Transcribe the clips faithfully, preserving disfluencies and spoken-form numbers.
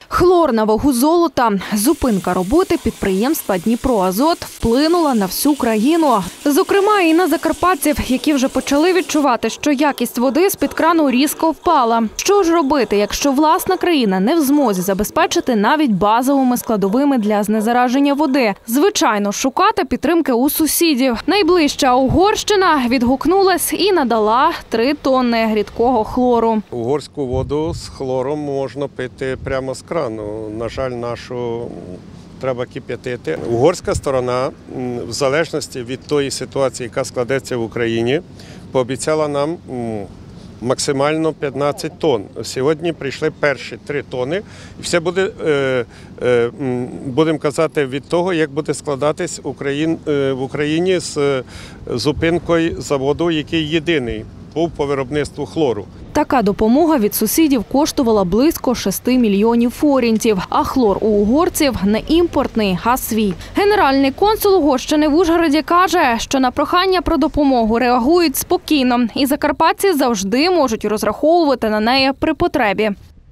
Хлор на вагу золота. Зупинка роботи підприємства «Дніпроазот» вплинула на всю країну. Зокрема, і на закарпатців, які вже почали відчувати, що якість води з-під крану різко впала. Що ж робити, якщо власна країна не в змозі забезпечити навіть базовими складовими для знезараження води? Звичайно, шукати підтримки у сусідів. Найближча Угорщина відгукнулась і надала три тонни рідкого хлору. Угорську воду з хлором можна пити прямо з крану. На жаль, нашу треба кип'ятити. Угорська сторона, в залежності від тої ситуації, яка складеться в Україні, пообіцяла нам максимально п'ятнадцять тонн. Сьогодні прийшли перші три тонни. І все буде, будемо казати, від того, як буде складатись в Україні з зупинкою заводу, який єдиний був по виробництву хлору. Така допомога від сусідів коштувала близько шести мільйонів форінтів, а хлор у угорців не імпортний, а свій. Генеральний консул Угорщини в Ужгороді каже, що на прохання про допомогу реагують спокійно, і закарпатці завжди можуть розраховувати на неї при потребі.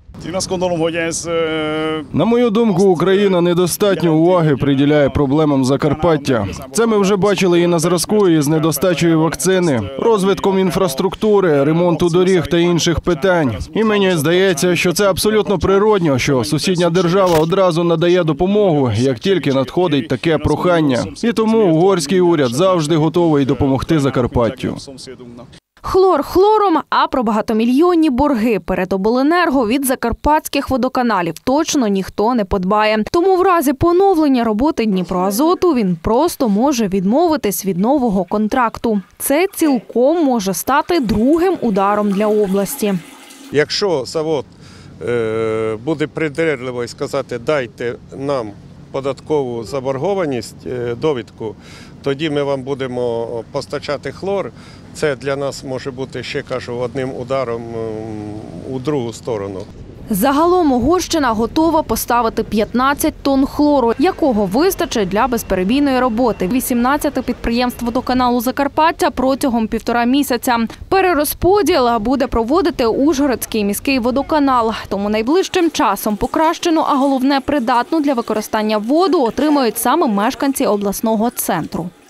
На мою думку, Україна недостатньо уваги приділяє проблемам Закарпаття. Це ми вже бачили і на зразку із недостачею вакцини, розвитком інфраструктури, ремонту доріг та інших питань. І мені здається, що це абсолютно природньо, що сусідня держава одразу надає допомогу, як тільки надходить таке прохання. І тому угорський уряд завжди готовий допомогти Закарпаттю. Хлор хлором, а про багатомільйонні борги перед обленерго від закарпатських водоканалів точно ніхто не подбає. Тому в разі поновлення роботи Дніпроазоту він просто може відмовитись від нового контракту. Це цілком може стати другим ударом для області. Якщо завод е, буде придирливо і сказати, дайте нам податкову заборгованість, довідку, тоді ми вам будемо постачати хлор. Це для нас може бути, ще кажу, одним ударом у другу сторону. Загалом Угорщина готова поставити п'ятнадцять тонн хлору, якого вистачить для безперебійної роботи вісімнадцяти підприємств водоканалу Закарпаття протягом півтора місяця. Перерозподіл буде проводити Ужгородський міський водоканал. Тому найближчим часом покращену, а головне придатну для використання воду отримають саме мешканці обласного центру.